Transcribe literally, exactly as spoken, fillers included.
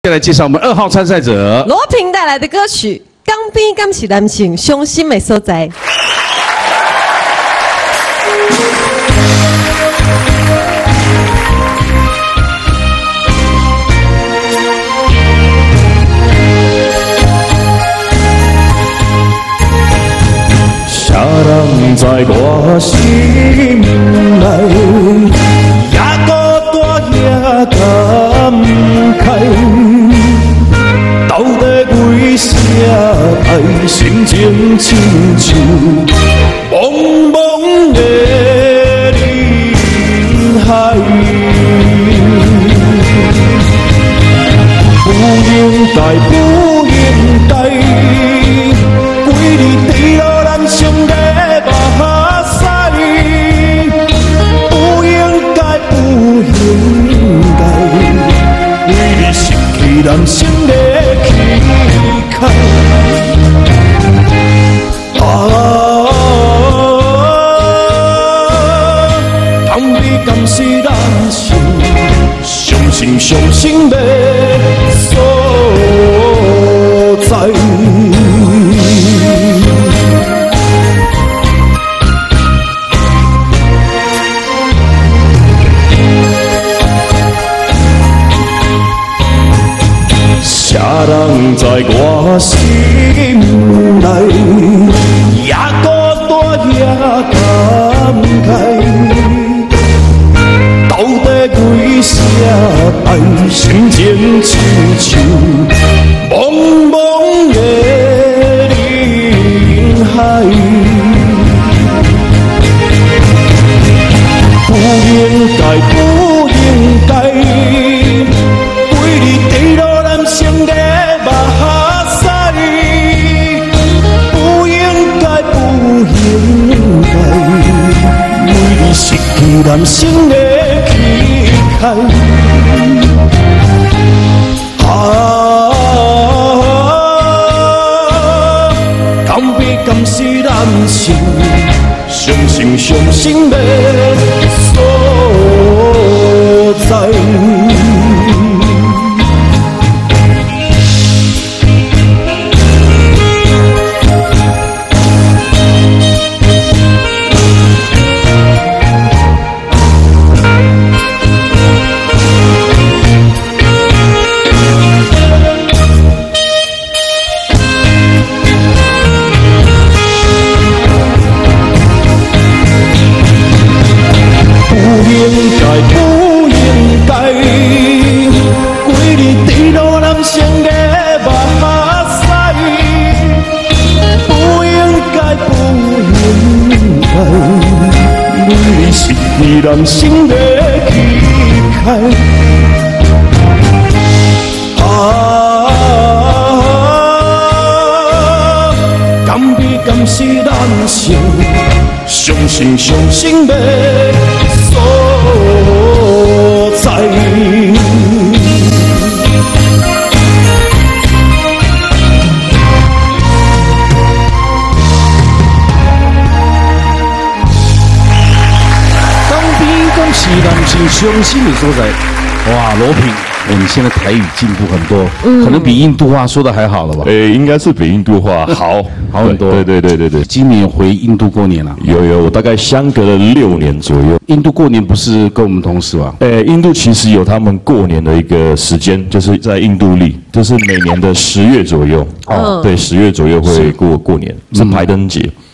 再来介绍我们二号参赛者罗平带来的歌曲《港边敢是男性伤心的所在》。 啥人在我心内，也孤单也感慨。到底为啥爱心情亲像茫茫的人海？不应该，不应该，规日地落男性的目屎。不应该，不应该，规日失去男性的气概。啊，敢比敢是男性伤心伤心的所在。啥人在我心内，也孤单也感慨。到底为啥爱心情亲像茫茫的人海？不应该，不应该，规日地落男性的目屎。不应该，不应该，每日失去男性的气概。啊，敢比敢是男性伤心伤心的所在。不应该，不应该，规日地落男性的目屎。不应该，不应该，每日失去男性的气概。啊，敢比敢是男性伤心伤心的所在。 当兵恭喜男性伤心的所在。哇，罗平，哦，你现在台语进步很多，嗯，可能比印度话说的还好了吧？ 诶，应该是比印度话好好很多。 对对对对对， 今年回印度过年了？ 有有，我大概相隔了六年左右。 印度过年不是跟我们同时吗？ 诶，印度其实有他们过年的一个时间，就是在印度历，就是每年的十月左右。哦，对，十月左右会过过年，是排灯节。